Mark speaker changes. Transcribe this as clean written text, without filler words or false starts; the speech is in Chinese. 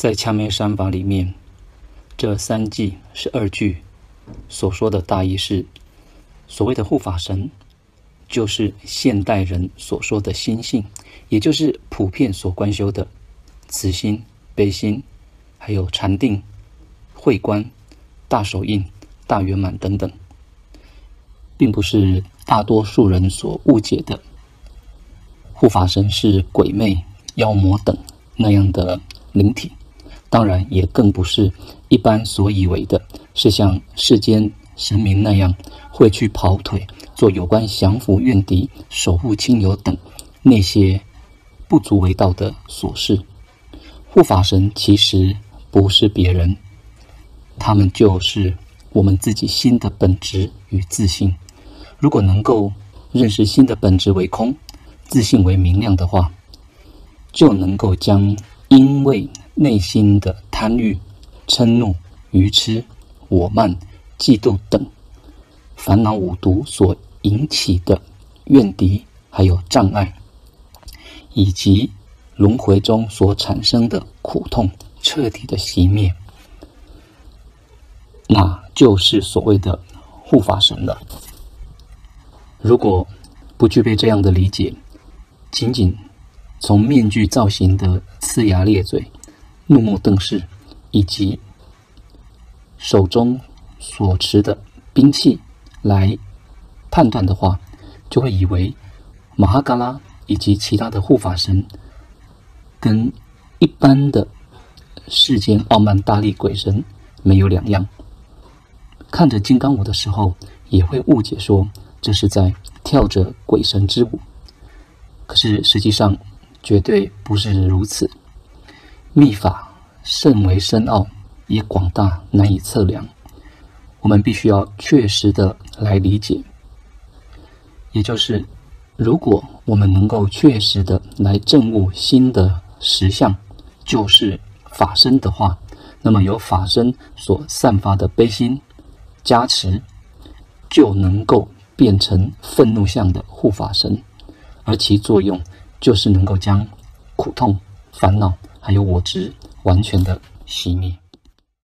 Speaker 1: 在掐灭三法里面，这3句12句所说的大意是，所谓的护法神，就是现代人所说的心性，也就是普遍所观修的慈心、悲心，还有禅定、慧观、大手印、大圆满等等，并不是大多数人所误解的护法神是鬼魅、妖魔等那样的灵体，当然也更不是一般所以为的是像世间神明那样会去跑腿做有关降服怨敌、守护亲友等那些不足为道的琐事。护法神其实不是别人，他们就是我们自己心的本质与自信。如果能够认识心的本质为空，自信为明亮的话，就能够将因为内心的贪欲、嗔怒、愚痴、我慢、嫉妒等烦恼五毒所引起的怨敌，还有障碍，以及轮回中所产生的苦痛彻底的熄灭，那就是所谓的护法神了。如果不具备这样的理解，仅仅从面具造型的呲牙咧嘴、怒目瞪视，以及手中所持的兵器来判断的话，就会以为马哈嘎拉以及其他的护法神跟一般的世间傲慢大力鬼神没有两样。看着金刚舞的时候，也会误解说这是在跳着鬼神之舞，可是实际上绝对不是如此。密法甚为深奥，也广大难以测量，我们必须要确实的来理解。也就是如果我们能够确实的来证悟心的实相就是法身的话，那么由法身所散发的悲心加持，就能够变成愤怒相的护法神，而其作用就是能够将苦痛、烦恼还有我执完全的熄灭。